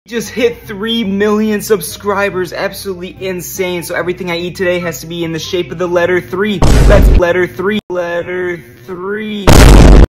Just hit 3 million subscribers, absolutely insane. So everything I eat today has to be in the shape of the letter 3. That's letter 3.